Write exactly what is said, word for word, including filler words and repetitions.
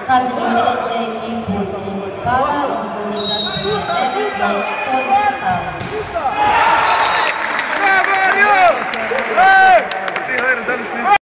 Caso de equipe para os comunicações, é de forma